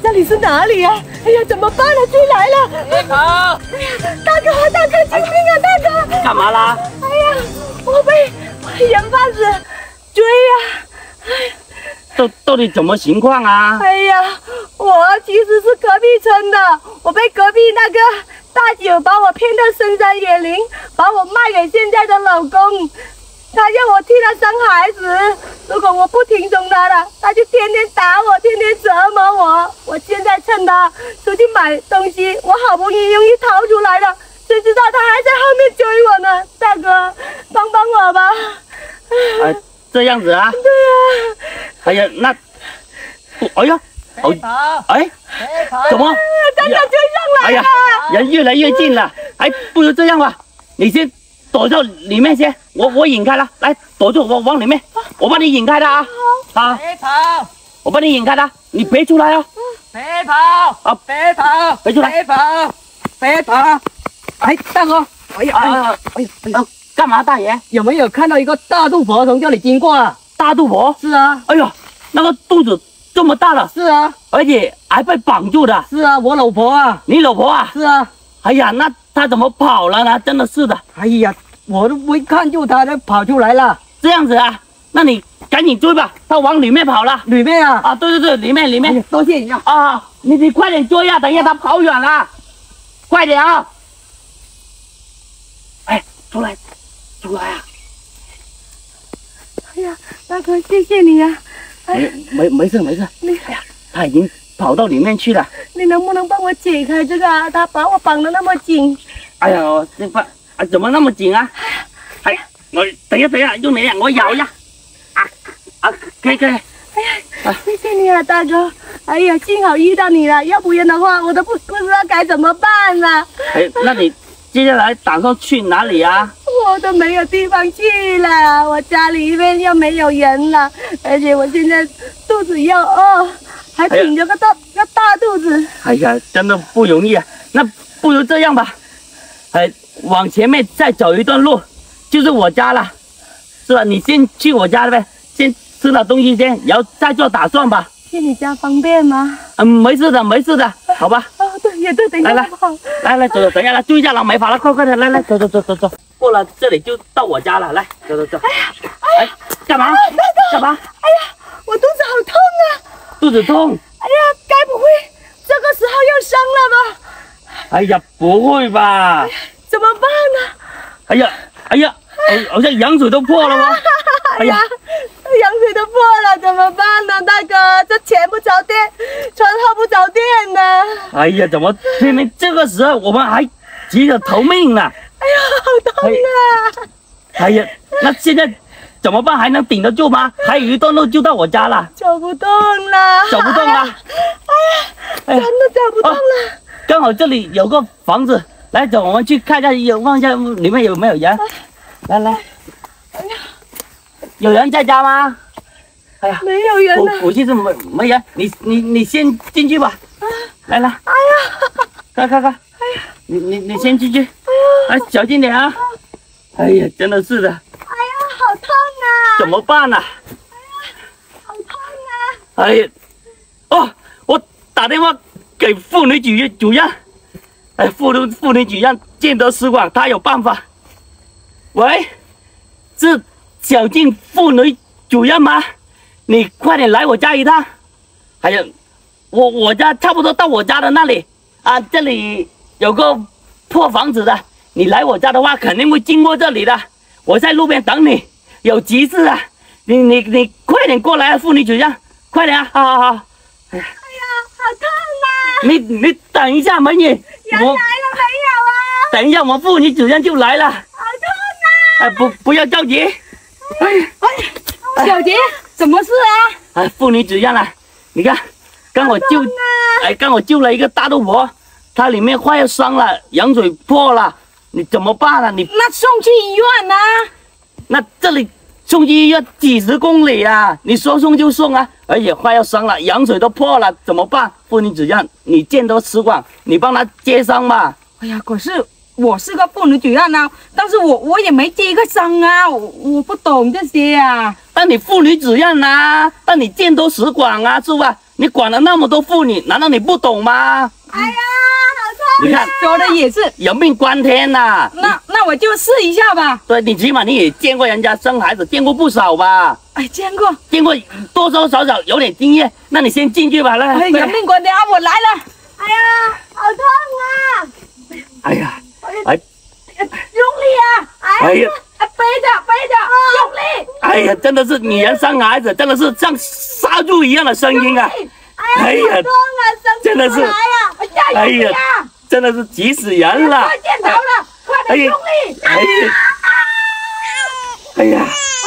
这里是哪里呀？哎呀，怎么办呢？追来了！ 别跑！ 大哥，救命啊！大哥， 干嘛啦？ 哎呀，我被人贩子追呀！ 到底怎么情况啊？ 哎呀，我其实是隔壁村的，我被隔壁那个大姐把我骗到深山野林，把我卖给现在的老公。他要我替他生孩子，如果我不听从他了，他就天天打我，天天折磨我。我现在趁他出去买东西，我好不容易逃出来了，谁知道他还在后面追我呢？大哥，帮我吧！ 这样子啊？ 对呀。 哎呀，那，哎呀， 别跑！ 哎， 别跑！ 怎么？ 大哥追上来了！ 人越来越近了。哎，不如这样吧，你先躲到里面先，我引开他，来躲住，我往里面，我帮你引开他啊！好， 别跑！ 我帮你引开他，你别出来啊！ 别跑！ 好， 别跑！ 别出来！ 别跑！别跑！哎，大哥，哎呀， 干嘛，大爷？ 有没有看到一个大肚婆从这里经过啊？ 大肚婆？ 是啊， 哎呦，那个肚子这么大了， 是啊， 而且还被绑住的。 是啊，我老婆啊， 你老婆啊？ 是啊。 哎呀，那她怎么跑了呢？真的是的。 哎呀，我都没看住她，就跑出来了。 这样子啊？那你赶紧追吧，她往里面跑了。 里面啊？ 啊，对，里面。 哎呀，多谢你啊！ 啊，你快点追啊！等一下她跑远了，快点啊！哎，出来啊！ 哎呀，大哥，谢谢你啊！ 没事。哎呀，他已经跑到里面去了。 你能不能帮我解开这个啊？他把我绑得那么紧。 哎呀，怎么那么紧啊？哎，我等一下，用力，我咬一下。可以。哎呀，谢谢你啊，大哥！哎呀，幸好遇到你了，要不然的话，我都不知道该怎么办了。 哎，那你接下来打算去哪里啊？ 我都没有地方去了，我家里面又没有人了，而且我现在肚子又饿，还挺着个大肚子。 哎呀，真的不容易啊！那不如这样吧，往前面再走一段路，就是我家了，是吧？你先去我家呗，先吃了东西先，然后再做打算吧。 去你家方便吗？ 没事的，好吧？ 哦，对，也对，等一下。 来，走，等一下来，注意一下狼没跑了，快点，来，走，过了这里就到我家了，来，走。哎呀，干嘛？干嘛？ 哎呀，我肚子好痛啊！ 肚子痛？ 哎呀，该不会这个时候要生了吧？ 哎呀，不会吧？ 怎么办呢？ 哎呀，好像羊水都破了吗？ 哎呀，羊水都破了，怎么办呢，大哥？这前不着店，船后不着店呢。 哎呀，怎么偏偏这个时候我们还急着逃命呢？ 哎呀，好痛啊！ 哎呀，那现在怎么办？还能顶得住吗？还有一段路就到我家了。 走不动了。 走不动了。 哎呀，真的走不动了。 刚好这里有个房子，来走，我们去看一下，望一下里面有没有人。来。 哎呀， 有人在家吗？哎呀， 没有人了。 估计是没人，你先进去吧。来。 哎呀， 快！哎呀，你先进去。哎，小心点啊！哎呀，真的是的。 哎呀，好痛啊！ 怎么办呢？ 哎呀，好痛啊！ 哎呀，我打电话给妇女主任，妇女主任见得使馆，他有办法。喂，是小静妇女主任吗？你快点来我家一趟。哎呀，我家差不多到我家的那里啊，这里有个破房子的，你来我家的话肯定会经过这里的，我在路边等你，有急事啊，你快点过来啊，妇女主任，快点啊，好。 哎呀，好痛啊！ 你等一下，美女， 人来了没有啊？ 等一下，我们妇女主任就来了。 好痛啊！ 不要着急。 小杰，什么事啊？ 妇女主任啊，你看，刚我救了一个大肚婆，她里面快要生了，羊水破了，你怎么办啊？ 那送去医院啊？ 那这里送去医院几10公里啊，你说送就送啊，而且快要生了，羊水都破了，怎么办？妇女主任，你见多识广，你帮她接生吧。 哎呀，可是我是个妇女主任啊，但是我也没接过生啊，我不懂这些啊。 但你妇女主任啊，但你见多识广啊，是吧？ 你管了那么多妇女，难道你不懂吗？ 哎呀，好痛！ 你看， 说的也是。 有命关天呐、 那我就试一下吧。 对，你起码你也见过人家生孩子，见过不少吧？ 哎，见过。 见过多多少少有点经验。那你先进去吧，来。 哎，有命关天啊，我来了。 哎呀，好痛啊！ 哎呀，哎， 用力啊！ 哎呀， 背着，用力！ 哎呀，真的是女人生孩子，真的是像杀猪一样的声音啊！ 哎呀，好痛啊，生不出来呀！ 哎呀，真的是急死人了！ 快见头了，快点用力！ 哎呀，哎呀，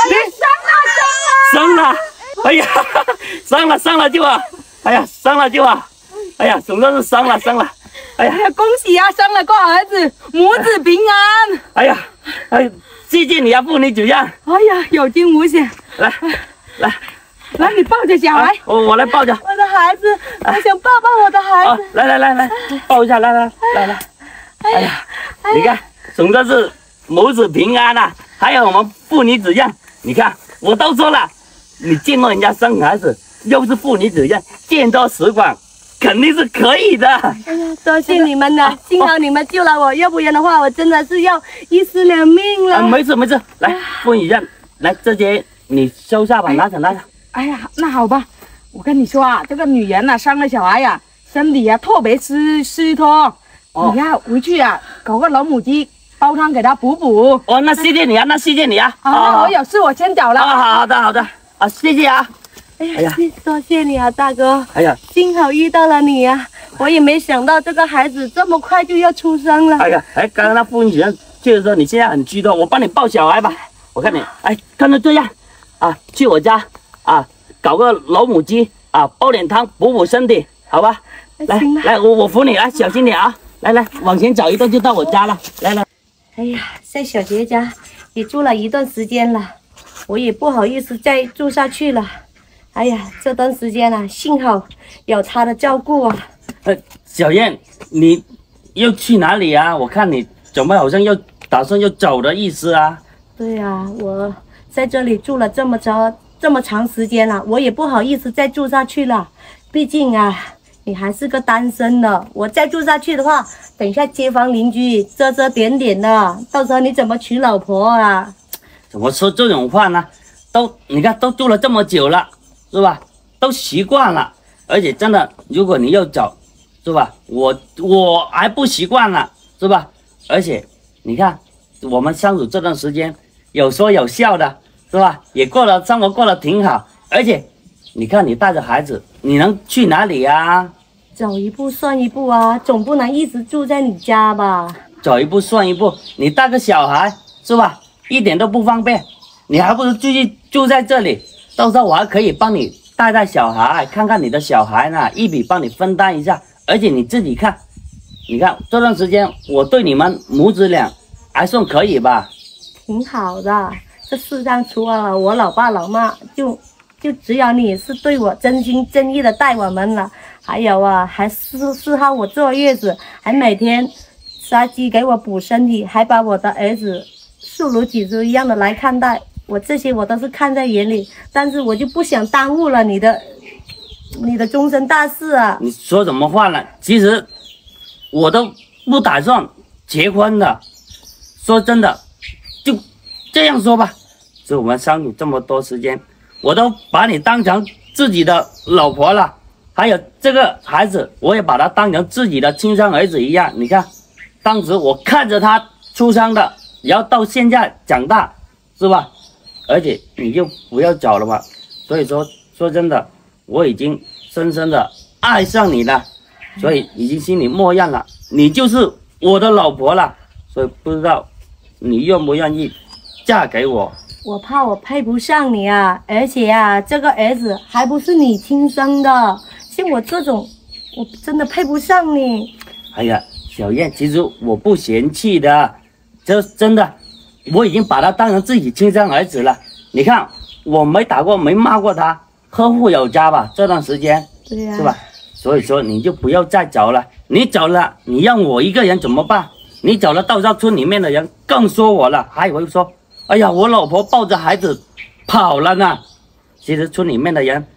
生了！哎呀，生了就啊！哎呀，生了就啊！哎呀，总算是生了。哎呀， 恭喜啊，生了个儿子，母子平安。 哎呀，谢谢你啊，妇女主任。 哎呀，有惊无险。来，你抱着小孩。 我来抱着。 我的孩子，我想抱抱我的孩子。 来，抱一下，来。哎呀，你看，总算是母子平安了。还有我们妇女主任，你看，我都说了，你见过人家生孩子，又是妇女主任，见多识广，肯定是可以的。 哎呀，多谢你们了，幸好你们救了我，要不然的话，我真的是要一尸两命了。 没事，来，妇女主任，来这些你收下吧，拿着。 哎呀，那好吧，我跟你说啊，这个女人呐、生了小孩呀、身体特别湿脱。你呀、回去啊，搞个老母鸡煲汤给她补补。 哦，那谢谢你啊， 那我有事，我先走了。 好的，谢谢啊。 哎呀，多谢你啊，大哥。 哎呀， 幸好遇到了你啊，我也没想到这个孩子这么快就要出生了。 哎呀，刚刚那妇女主任就是说你现在很激动，我帮你抱小孩吧。我看你，看到这样啊，去我家啊，搞个老母鸡啊，煲点汤补身体，好吧？来，我扶你，来，小心点啊！来，往前走一段就到我家了。来。 哎呀，在小杰家也住了一段时间了，我也不好意思再住下去了。哎呀，这段时间啊，幸好有他的照顾啊。 小燕，你又去哪里啊？我看你怎么好像又打算又走的意思啊？ 对呀，我在这里住了这么长时间了，我也不好意思再住下去了。毕竟啊，你还是个单身的，我再住下去的话，等一下街坊邻居遮遮点点的，到时候你怎么娶老婆啊？ 怎么说这种话呢？你看都住了这么久了，是吧？都习惯了，而且真的，如果你又走，是吧？我还不习惯了，是吧？而且你看，我们相处这段时间有说有笑的，是吧？也生活过得挺好，而且你看你带着孩子，你能去哪里呀？ 走一步算一步啊，总不能一直住在你家吧？ 走一步算一步，你带个小孩是吧？一点都不方便，你还不如继续住在这里，到时候我还可以帮你带小孩，看看你的小孩呢，一笔帮你分担一下。而且你自己看，你看这段时间我对你们母子俩还算可以吧？ 挺好的，这世上除了我老爸老妈，就只有你是对我真心真意的待我们了。还有啊，还伺候我坐月子，还每天杀鸡给我补身体，还把我的儿子视如己出一样的来看待我，这些我都是看在眼里，但是我就不想耽误了你的终身大事啊！ 你说什么话呢？其实我都不打算结婚的，说真的，就这样说吧。就我们相处这么多时间，我都把你当成自己的老婆了，还有这个孩子，我也把他当成自己的亲生儿子一样。你看，当时我看着他出生的，然后到现在长大，是吧？而且你就不要走了吧。所以说真的，我已经深深的爱上你了，所以已经心里默认了，你就是我的老婆了。所以不知道你愿不愿意嫁给我？ 我怕我配不上你啊，而且啊，这个儿子还不是你亲生的，像我这种，我真的配不上你。 哎呀，小燕，其实我不嫌弃的，这真的，我已经把他当成自己亲生儿子了。你看，我没打过，没骂过他，呵护有加吧？这段时间， 对呀， 是吧？所以说你就不要再走了，你走了，你让我一个人怎么办？你走了，到时候村里面的人更说我了，还会说，哎呀，我老婆抱着孩子跑了呢。其实村里面的人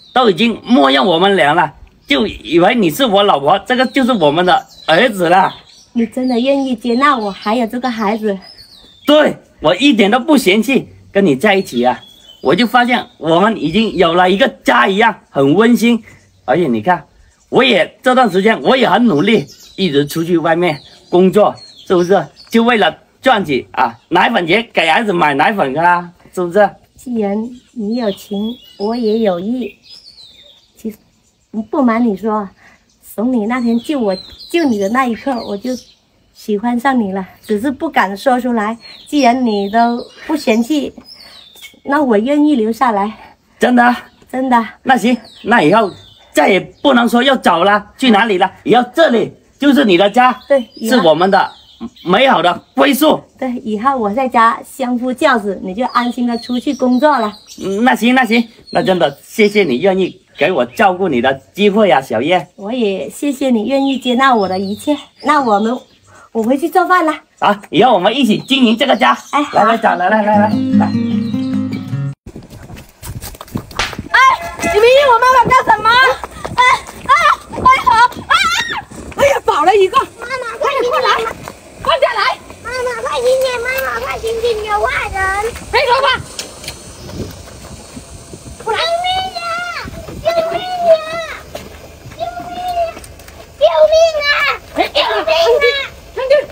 都已经默认我们俩了，就以为你是我老婆，这个就是我们的儿子了。 你真的愿意接纳我还有这个孩子？ 对，我一点都不嫌弃跟你在一起啊！我就发现我们已经有了一个家一样，很温馨。而且你看，我也这段时间我也很努力，一直出去外面工作，是不是？就为了赚取奶粉钱给孩子买奶粉啊，是不是？ 既然你有情，我也有意。其实不瞒你说，从你那天救你的那一刻，我就喜欢上你了，只是不敢说出来。既然你都不嫌弃，那我愿意留下来。 真的？ 真的。 那行，那以后再也不能说要走了，去哪里了？以后这里就是你的家， 对， 是我们的美好的归宿。 对，以后我在家相夫教子，你就安心的出去工作了。 那行，那真的谢谢你愿意给我照顾你的机会啊，小叶。 我也谢谢你愿意接纳我的一切。那我回去做饭了。 好，以后我们一起经营这个家。 哎， 来，走，来。 哎，你们要我妈妈干什么？哎呀，跑了一个！ 妈妈，快点过来！ 快点来！ 妈妈，快醒醒！妈妈，快醒醒！有坏人！ 没头发！ 救命呀！救命呀！救命！救命啊！救命啊！ 上去！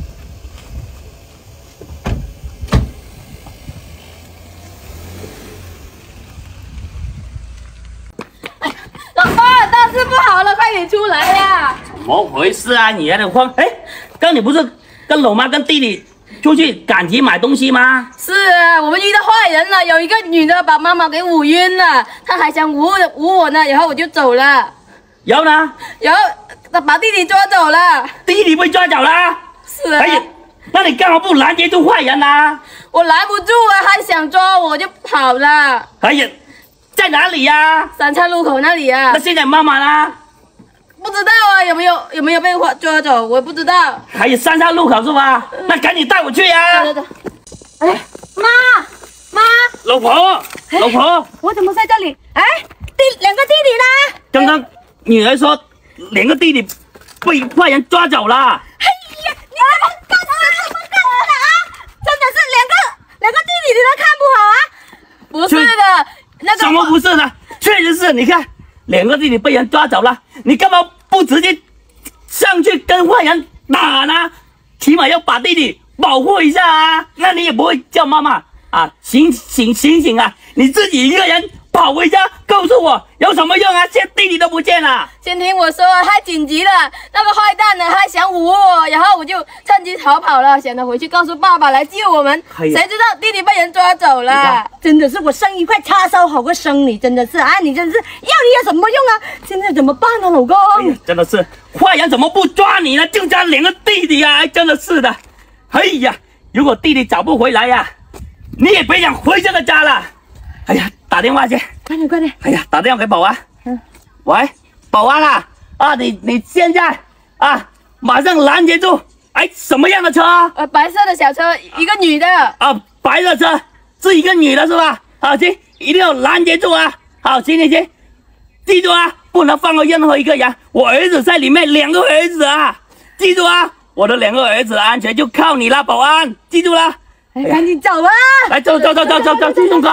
老爸，大事不好了，快点出来呀！ 怎么回事啊？你还在慌？哎，刚你不是跟老妈跟弟弟出去赶集买东西吗？ 是啊，我们遇到坏人了，有一个女的把妈妈给捂晕了，她还想捂我呢，然后我就走了。 然后呢？ 然后她把弟弟抓走了。 弟弟被抓走了？ 是啊。 哎呀，那你干嘛不拦截住坏人呢？ 我拦不住啊，他想抓我就跑了。 哎呀，在哪里呀？ 三岔路口那里啊。 那现在妈妈呢？ 不知道啊，有没有被抓走？我不知道。 还有三岔路口是吧？那赶紧带我去呀！ 对。哎，妈， 老婆， 我怎么在这里？哎，两个弟弟呢？ 刚刚女儿说两个弟弟被坏人抓走了。 哎呀，你怎么干的啊？真的是两个弟弟，你都看不好啊？不是的，那个什么不是的？确实是，你看两个弟弟被人抓走了，你干嘛不直接上去跟坏人打呢？起码要把弟弟保护一下啊！那你也不会叫妈妈啊，醒醒啊！你自己一个人跑回家告诉我有什么用啊？现在弟弟都不见了。 先听我说，太紧急了。那个坏蛋呢，他还想捂我，然后我就趁机逃跑了，想着回去告诉爸爸来救我们。谁知道弟弟被人抓走了。真的是我生一块叉烧好过生你，真的是啊！你真是要你有什么用啊？现在怎么办呢，老公？ 哎呀，真的是坏人怎么不抓你呢？就抓两个弟弟啊！真的是的。哎呀，如果弟弟找不回来呀，你也别想回这个家了。哎呀，打电话去， 快点！ 哎呀，打电话给保安。喂，保安啊，你现在马上拦截住！哎，什么样的车？ 白色的小车，一个女的。 白色车是一个女的是吧？好，行，一定要拦截住啊！好，行，记住啊，不能放过任何一个人。我儿子在里面，2个儿子啊，记住啊！我的2个儿子的安全就靠你了，保安，记住了。 哎，赶紧走啊！ 来，走，去送车。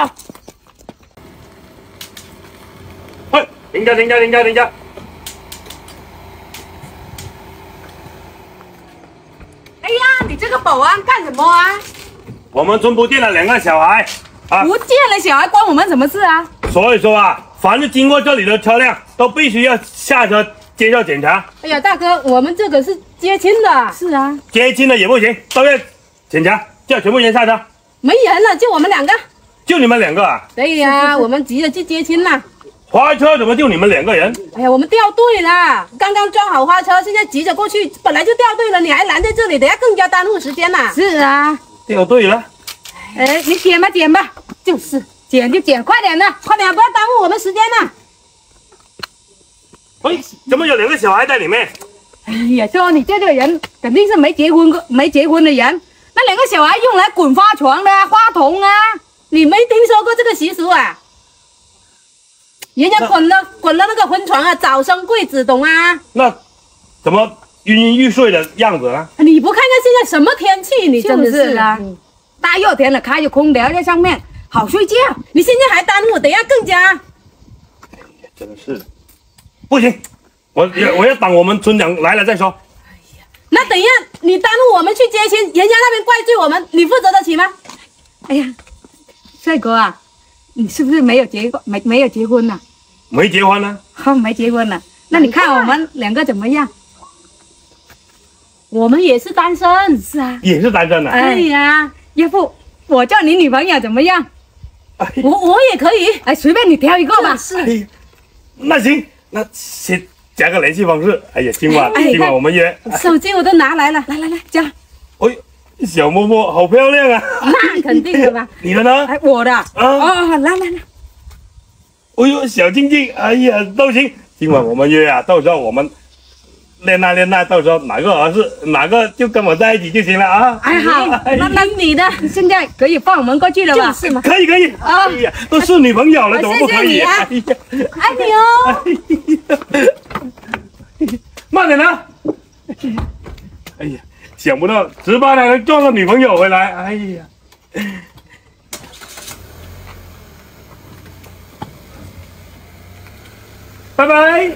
喂，停下！ 哎呀，你这个保安干什么啊？ 我们村不见了2个小孩啊， 不见了小孩关我们什么事啊？ 所以说凡是经过这里的车辆都必须要下车接受检查。 哎呀，大哥，我们这个是接亲的。是啊， 接亲的也不行，都要检查，叫全部人下车。 没人了，就我们2个。 就你们2个啊？ 对呀，我们急着去接亲了。 花车怎么就你们2个人？ 哎呀，我们掉队了，刚刚装好花车，现在急着过去，本来就掉队了，你还拦在这里，等下更加耽误时间了。是啊， 掉队了。 哎，你捡吧，就是捡就捡，快点的，快点，不要耽误我们时间了。 喂，怎么有2个小孩在里面？ 哎呀，说你这个人肯定是没结婚的人，那2个小孩用来滚花床的花童啊，你没听说过这个习俗啊？ 人家滚了那个婚床啊，早生贵子，懂啊？ 那怎么晕晕欲睡的样子呢？ 你不看看现在什么天气，你真的是啊！大热天的开着空调在上面，好睡觉。你现在还耽误，等一下更加。 真的是，不行，我要等我们村长来了再说。 那等一下你耽误我们去接亲，人家那边怪罪我们，你负责得起吗？哎呀，帅哥啊，你是不是没有结婚？没有结婚呢？ 没结婚呢？ 没结婚呢。那你看我们两个怎么样？ 我们也是单身， 是啊。 也是单身的。 哎呀，要不我叫你女朋友怎么样？ 哎我也可以，哎，随便你挑一个吧。 哎，那行，那先加个联系方式。哎呀，今晚我们约。 手机我都拿来了，来加。 哎，小嬷嬷好漂亮啊！ 那肯定的吧？ 你的呢？ 哎，我的。哦，来。 哎呦，小静静，哎呀，都行。今晚我们约啊，到时候我们恋爱，到时候哪个合适，哪个就跟我在一起就行了啊。 哎，好，那你的现在可以放我们过去了吧？ 就是嘛。 可以。哎呀，都是女朋友了，怎么不可以？ 谢谢你啊，爱你哦。 慢点啊！哎呀，想不到值班还能撞个女朋友回来，哎呀！拜拜！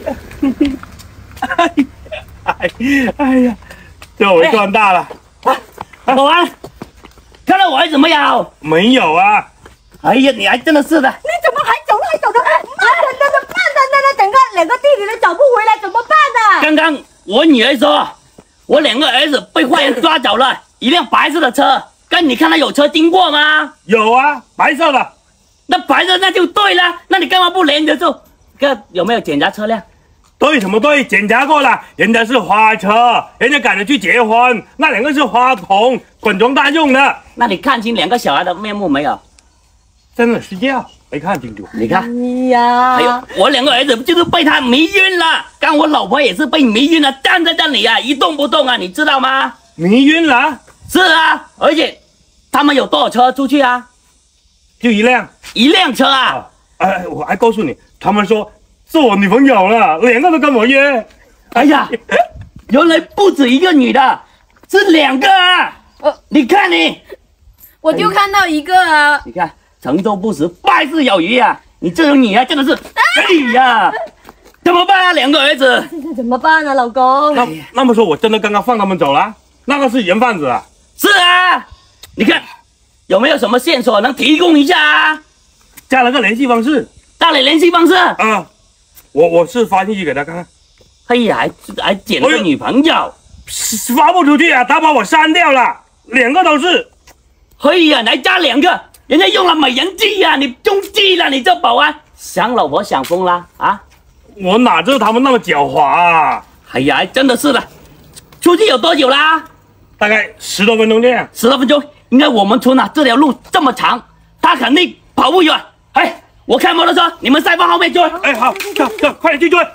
哎呀，这回赚大了！ 保安，看到我儿子没有？ 没有啊！ 哎呀，你还真的是的！ 你怎么还走的？那整个两个弟弟都找不回来，怎么办呢？ 刚刚我女儿说，我两个儿子被坏人抓走了，一辆白色的车。刚你看到有车经过吗？ 有啊，白色的。 那白色那就对了，那你干嘛不连着住？看有没有检查车辆？ 对什么对？检查过了，人家是花车，人家赶着去结婚，那两个是花童，滚装大用的。 那你看清两个小孩的面目没有？ 真的睡觉没看清楚。 你看， 哎呀， 还有我两个儿子就是被他迷晕了，刚我老婆也是被迷晕了，站在这里啊，一动不动啊，你知道吗？ 迷晕了？ 是啊，而且他们有多少车出去啊？ 就一辆车啊！ 哎，我还告诉你，他们说是我女朋友了，两个都跟我约。 哎呀，原来不止一个女的，是两个啊！你看你， 我就看到一个啊。 你看成舟不识败事有余啊！你这种女啊，真的是，哎呀，怎么办啊？两个儿子， 现在怎么办啊，老公？ 那么说，我真的刚刚放他们走了？那个是人贩子啊！ 是啊，你看有没有什么线索能提供一下啊？ 加了个联系方式。 大磊联系方式啊，我是发信息给他看看。 哎呀，还捡了个女朋友， 发不出去啊，他把我删掉了，两个都是。 哎呀，你还加两个，人家用了美人计呀，你中计了，你这保安想老婆想疯了啊！ 我哪知道他们那么狡猾啊！ 哎呀，真的是的，出去有多久啦？ 大概10多分钟这样。 10多分钟，应该我们村啊这条路这么长，他肯定跑不远。哎，我开摩托车，你们再往后面追。 哎，好，走，快点去追。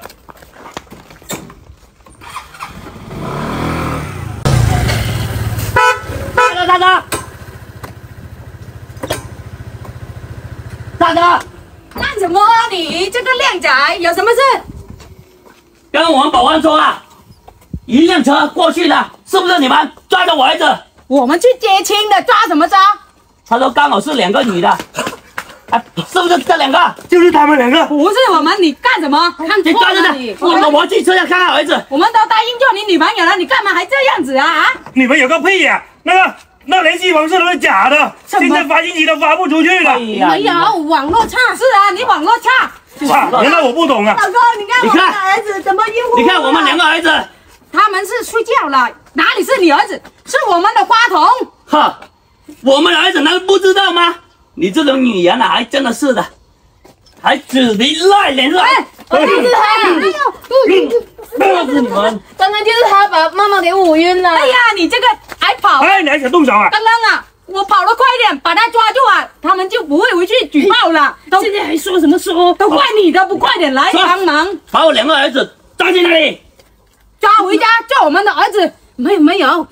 大哥， 干什么啊你？这个靓仔有什么事？ 刚刚我们保安说啊，一辆车过去了，是不是你们抓着我儿子？ 我们去接亲的，抓什么抓？ 他说刚好是两个女的，啊，是不是这两个？ 就是他们两个。 不是我们，你干什么？看你错抓着他了你！， 我老婆去车上看看儿子。 我们都答应做你女朋友了，你干嘛还这样子啊？ 你们有个屁呀！那联系方式都是假的，现在发信息都发不出去了。 哎呀没有，网络差是啊，你网络差。 原来我不懂啊！ 老公，你看我们的儿子怎么晕乎乎的？ 你看我们两个儿子， 他们是睡觉了，哪里是你儿子？是我们的花童。 哈，我们儿子难道不知道吗？你这种女人啊，还真的是的，还指你赖脸是吧？ 就是他， 告诉你们， 刚刚就是他把妈妈给捂晕了。 哎呀，你这个还跑！ 哎，你还想动手啊？ 刚刚啊，我跑得快一点，把他抓住啊，他们就不会回去举报了。 现在还说什么说？ 都怪你的，不快点来帮忙， 把我两个儿子抓进那里。 抓回家，叫我们的儿子。没有，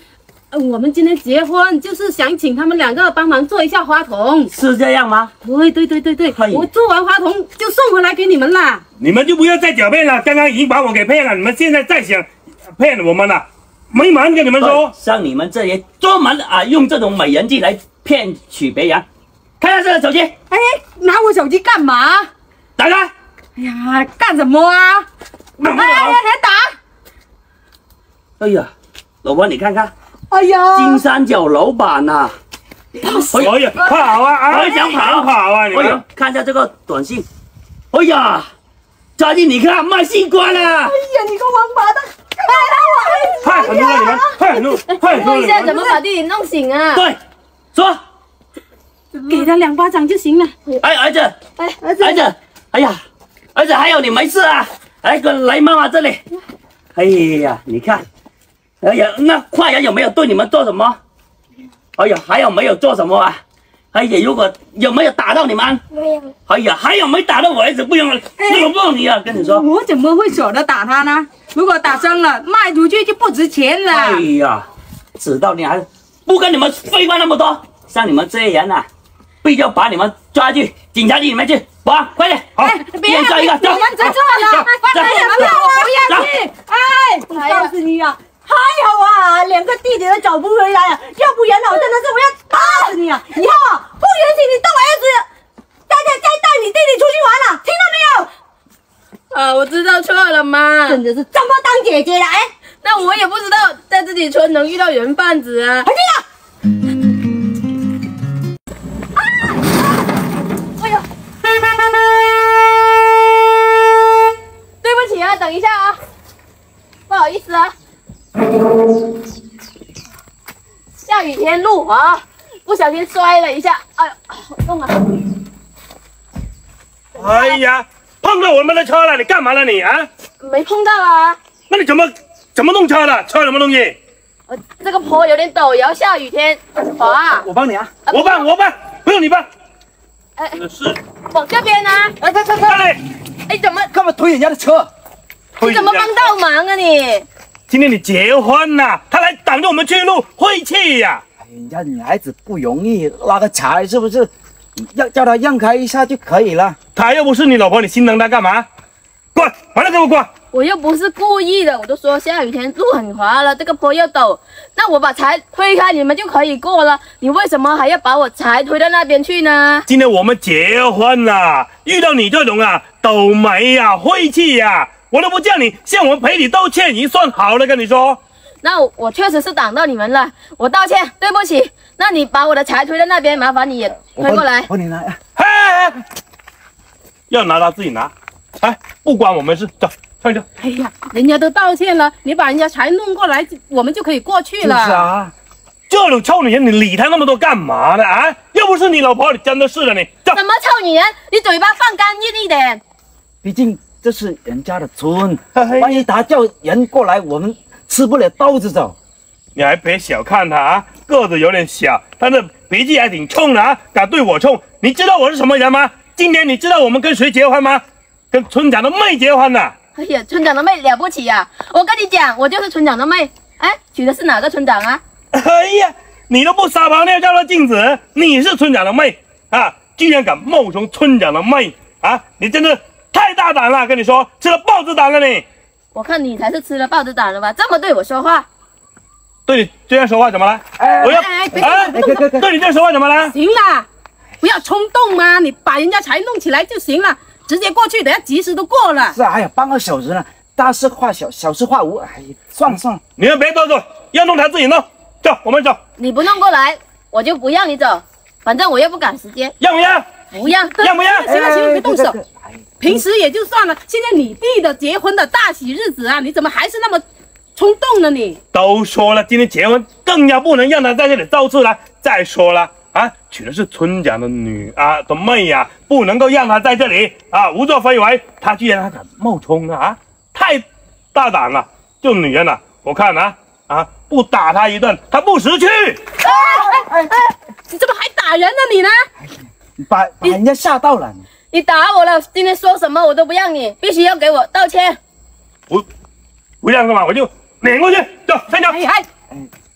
我们今天结婚就是想请他们两个帮忙做一下花童。 是这样吗？ 对， 可以我做完花童就送回来给你们啦。 你们就不要再狡辩了，刚刚已经把我给骗了，你们现在再想骗我们了，没门！跟你们说， 像你们这些专门用这种美人计来骗取别人，看看这个手机。 哎，拿我手机干嘛？ 打开。 哎呀，干什么啊？ 那还打！ 哎呀，老婆你看看， 哎呀， 金三角老板呐、 哎呀，跑啊！ 还想跑啊！你哎呀们， 看一下这个短信。哎呀，抓紧你看卖新冠了。 哎呀，你个王八蛋！ 太狠了你们，太狠了，太狠了问一下你们！ 怎么把弟弟弄醒啊？ 对，说， 给他2巴掌就行了。 哎儿子， 哎，儿子， 儿子，哎呀，儿子还有你没事啊？来妈妈这里。哎呀，你看，哎呀，那坏人有没有对你们做什么？哎呀，还有没有做什么啊？哎呀，如果有没有打到你们？ 没有。 哎呀，还有没打到我儿子？不用了，那个不用你啊，跟你说。 我怎么会舍得打他呢？如果打伤了，卖出去就不值钱了。 哎呀，知道你还不跟你们废话那么多，像你们这些人啊，必须要把你们抓去警察局里面去，保安，快点，好， 别一人一个，走， 你们知错了， 走， 我不要去。哎，我告诉你啊，还好啊，2个弟弟都找不回来啊，要不然我真的是我要打死你啊！以后啊，不允许你动我儿子，再带你弟弟出去玩了，听到没有？ 我知道错了嘛。 真的是怎么当姐姐的？哎， 但我也不知道在自己村能遇到人贩子啊。 快进来！ 哎呦，对不起啊，等一下啊，不好意思啊。下雨天路滑，不小心摔了一下，哎呦，好痛啊！ 哎呀，碰到我们的车了，你干嘛了你啊？ 没碰到啊。 那你怎么弄车的？车什么东西？ 这个坡有点陡，也要下雨天滑。 我帮你啊。 我帮，不用你帮。 哎， 是， 往这边呢？ 哎， 这里， 哎，怎么干嘛推人家的车？ 你怎么帮倒忙啊你？ 今天你结婚了，他来挡着我们去路，晦气呀！ 人家女孩子不容易拉个柴，是不是？要叫她让开一下就可以了。 他又不是你老婆，你心疼他干嘛？滚，完了给我滚！ 我又不是故意的，我都说下雨天路很滑了，这个坡又陡，那我把柴推开，你们就可以过了。你为什么还要把我柴推到那边去呢？ 今天我们结婚了，遇到你这种倒霉呀、晦气呀，我都不叫你向我赔礼道歉，已经算好了。跟你说， 那我确实是挡到你们了，我道歉，对不起。那你把我的柴推到那边，麻烦你也推过来。 帮你拿。 嘿，要拿他自己拿，哎，不关我们事，走。上去。 哎呀，人家都道歉了，你把人家柴弄过来，我们就可以过去了。 就是啊， 这种臭女人，你理她那么多干嘛呢？啊，又不是你老婆，你真的是的你。走。 什么臭女人？你嘴巴放干净一点。 毕竟这是人家的村，万一他叫人过来，我们吃不了兜着走。 你还别小看她啊，个子有点小，但是脾气还挺冲的啊，敢对我冲。你知道我是什么人吗？今年你知道我们跟谁结婚吗？跟村长的妹结婚呢。 哎呀，村长的妹了不起呀、我跟你讲，我就是村长的妹。哎，娶的是哪个村长啊？ 哎呀，你都不撒泡尿照照镜子，你是村长的妹啊，居然敢冒充村长的妹啊！你真的太大胆了，跟你说，吃了豹子胆了你。 我看你才是吃了豹子胆了吧？这么对我说话。 对你这样说话怎么了？我要对你这样说话怎么了？ 行啦，不要冲动嘛，你把人家柴弄起来就行了，直接过去，等下及时都过了。 是啊，还有半个小时呢，大事化小，小事化无。哎呀，算了算了， 你们别多说，要弄他自己弄。走，我们走。 你不弄过来，我就不让你走。反正我又不赶时间。 要不要？ 不要， 要不要？ 行了行了，别动手。 哎平时也就算了，现在你弟的结婚的大喜日子啊，你怎么还是那么冲动呢你？ 都说了，今天结婚更加不能让他在这里造次了。再说了啊，娶的是村长的的妹呀、不能够让他在这里胡作非为。他居然还敢冒充啊，太大胆了！这女人我看不打他一顿，他不识趣。 你怎么还打人呢你呢？ 你把人家吓到了。 你打我了，今天说什么我都不让你，必须要给我道歉。 不让干嘛？我就撵过去，走，上去。 哎，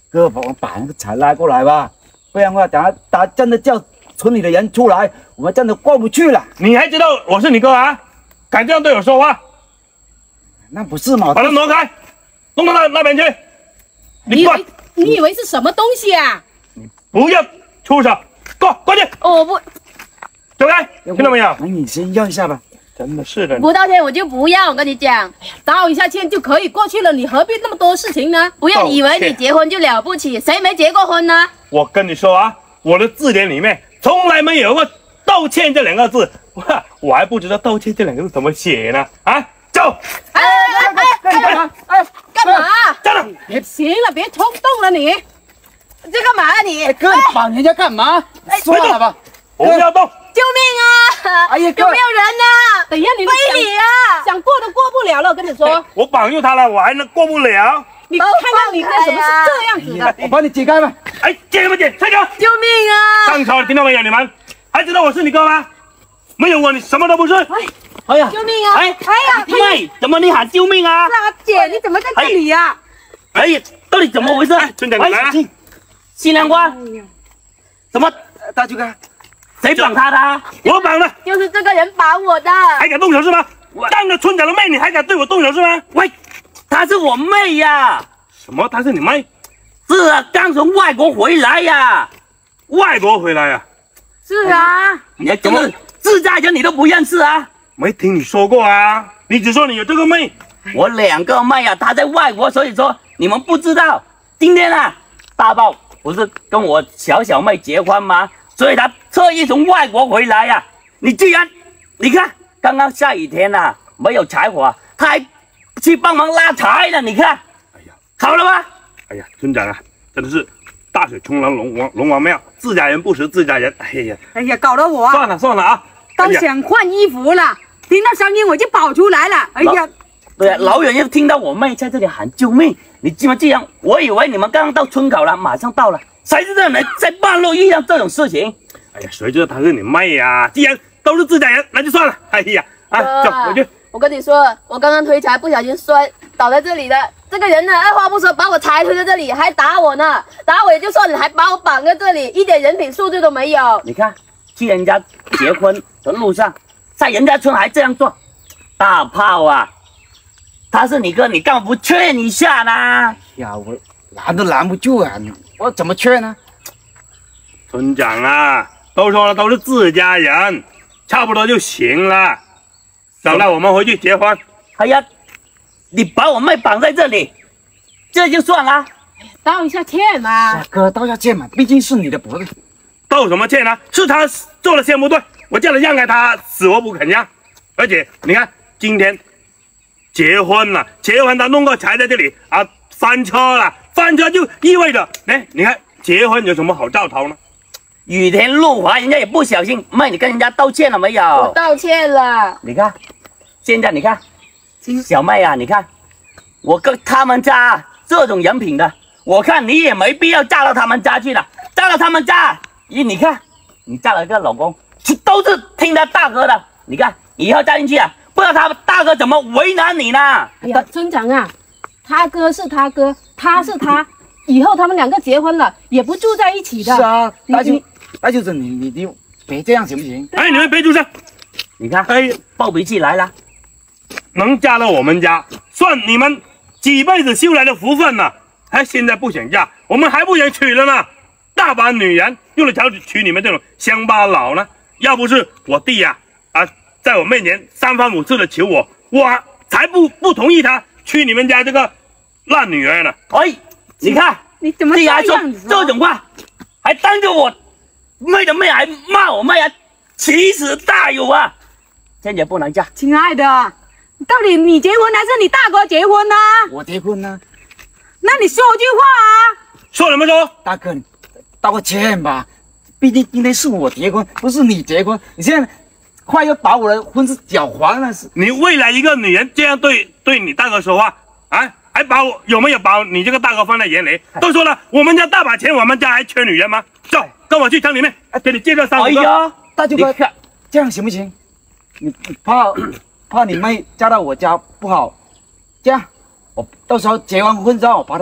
哥，我们把那个财拉过来吧，不然的话，等下他真的叫村里的人出来，我们真的过不去了。 你还知道我是你哥啊？敢这样对我说话？ 那不是嘛？ 把他挪开，弄到那边去。 你以为是什么东西啊？ 不要出手，过去， 我不走开，听到没有？ 那你先要一下吧。 真的是的， 不道歉我就不要，我跟你讲，道一下歉就可以过去了，你何必那么多事情呢？不要以为你结婚就了不起，谁没结过婚呢？ 我跟你说啊，我的字典里面从来没有过道歉这2个字，我还不知道道歉这2个字怎么写呢。啊，走！ 干嘛？ 站住！ 行了，别冲动了你，这干嘛啊你？ 哥，你绑人家干嘛？算了吧， 不要动！ 救命啊！ 哎呀，哥有没有人呢？等一下，你非礼啊！想过都过不了了，我跟你说， 我绑住他了，我还能过不了？ 你看看你那什么是这样子的？ 我帮你解开吧。 哎，解什么解？开口！ 救命啊！ 上手了，听到没有？你们还知道我是你哥吗？没有我，你什么都不是。 哎呀， 救命啊！ 哎呀，妹，怎么你喊救命啊？ 姐，你怎么在这里呀？ 哎呀，到底怎么回事？ 村长，你来啊！ 新郎官，怎么大舅哥， 谁绑他的啊？ 我绑的， 就是这个人绑我的。 还敢动手是吗？当着村长的妹，你还敢对我动手是吗？ 喂，她是我妹呀！ 什么？她是你妹？ 是啊，刚从外国回来呀。 外国回来啊？ 是啊， 你怎么自家人你都不认识啊？ 没听你说过啊？你只说你有这个妹。 我2个妹啊，她在外国，所以说你们不知道。今天啊，大豹不是跟我小妹结婚吗？所以他特意从外国回来呀。你既然你看刚刚下雨天啊，没有柴火，他还去帮忙拉柴呢。你看， 哎呀， 好了吧？ 哎呀，村长啊，真的是大水冲了龙王庙，自家人不识自家人。 哎呀，搞得我啊， 算了啊！ 刚想换衣服了，听到声音我就跑出来了。哎呀， 对啊，老远又听到我妹在这里喊救命，你这么这样，我以为你们刚刚到村口了，马上到了，谁知道你在半路遇到这种事情？ 哎呀，谁知道她是你妹呀？既然都是自家人，那就算了。哎呀，走回去。 我跟你说，我刚刚推柴不小心摔倒在这里的。这个人呢，二话不说把我柴推在这里，还打我呢。打我也就算了，还把我绑在这里，一点人品素质都没有。 你看，去人家结婚的路上，在人家村还这样做，大炮啊！他是你哥，你干嘛不劝一下呢？ 呀，我拦都拦不住啊！我怎么劝呢？ 村长啊，都说了都是自家人，差不多就行了。走了，我们回去结婚。 哎呀，你把我妹绑在这里，这就算了。 道一下歉嘛。 哥，道下歉嘛，毕竟是你的脖子。 道什么歉呢？是他做了先不对，我叫他让开，他死活不肯让。而且你看，今天结婚了，结婚他弄个柴在这里啊，翻车了，翻车就意味着，哎，你看结婚有什么好兆头呢？ 雨天路滑，人家也不小心。妹，你跟人家道歉了没有？ 我道歉了。 你看，现在你看，小妹啊，你看，我跟他们家这种人品的，我看你也没必要嫁到他们家去了。嫁到他们家，你看，你嫁了一个老公，都是听他大哥的。你看，以后嫁进去啊，不知道他大哥怎么为难你呢？ 哎呀，村长啊，他哥是他哥，他是他，以后他们2个结婚了，也不住在一起的。 是啊，大舅子，你别这样行不行？ 哎，你们别出声！ 你看， 哎， 暴脾气来了。 能嫁到我们家，算你们几辈子修来的福分了。哎，现在不想嫁，我们还不想娶了呢。大把女人用来娶你们这种乡巴佬呢。要不是我弟呀，在我面前3番5次的求我，我才不同意他娶你们家这个烂女儿呢。 哎，你看， 你怎么这样还说子？ 这种话，还当着我妹的妹还骂我妹啊，奇耻大辱啊！坚决不能嫁。 亲爱的，到底你结婚还是你大哥结婚呢？ 我结婚呢。 那你说句话啊！ 说什么说？ 大哥，你道个歉吧，毕竟今天是我结婚，不是你结婚。你现在快要把我的婚事搅黄了，是？ 你为了一个女人这样对你大哥说话啊？还有没有把你这个大哥放在眼里？都说了，我们家大把钱，我们家还缺女人吗？走，跟我去城里面，给你介绍3、5个。 哎呀， 大舅哥，这样行不行？你怕你妹嫁到我家不好，这样我到时候结完婚之后，我把她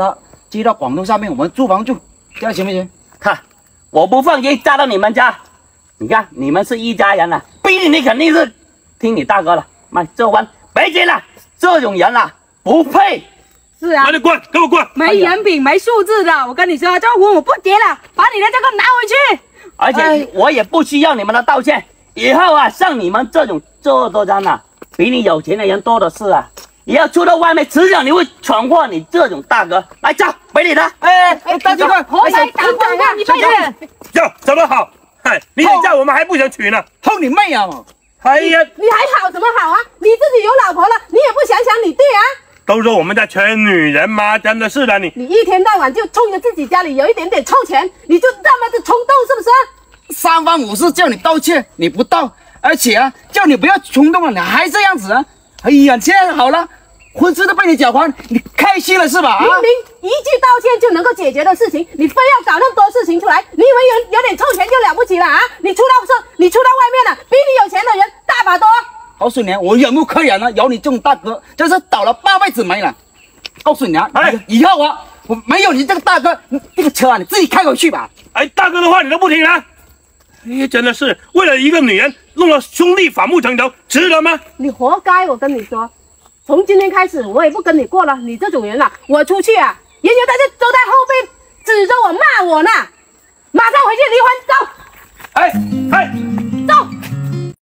接到广东上面，我们租房住，这样行不行？ 看，我不放心嫁到你们家。你看，你们是一家人了，毕竟你肯定是听你大哥了。妈，这婚别结了，这种人啊不配。 是啊把，你滚，给我滚！ 没人品、没素质的。我跟你说，这婚我不结了，把你的这个拿回去。 而且我也不需要你们的道歉。以后啊，像你们这种这多人啊，比你有钱的人多的是啊。以后出到外面，迟早你会闯祸你这种大哥。来，走，没理他。 大警官， 活该当官啊！你快点！ 哟，怎么好？嗨，你想嫁我们还不想娶呢？ 操你妹啊！ 哎呀， 你还好什么好啊？你自己有老婆了，你也不想想你爹啊？ 都说我们家全女人嘛，真的是的你。 你一天到晚就冲着自己家里有一点点臭钱，你就这么的冲动是不是？ 三番五次叫你道歉，你不道，而且啊，叫你不要冲动了，你还这样子啊！哎呀，现在好了，婚事都被你搅黄，你开心了是吧？ 明明一句道歉就能够解决的事情，你非要搞那么多事情出来，你以为有点臭钱就了不起了啊？你出到外面了，比你有钱的人大把多。 告诉你啊，我忍无可忍了，有你这种大哥，真是倒了8辈子霉了。告诉你啊，以后啊，我没有你这个大哥，这个车啊，你自己开回去吧。 哎，大哥的话你都不听了。哎，真的是为了一个女人弄了兄弟反目成仇，值得吗？ 你活该！我跟你说，从今天开始我也不跟你过了。你这种人啊，我出去啊，人家在这都在后背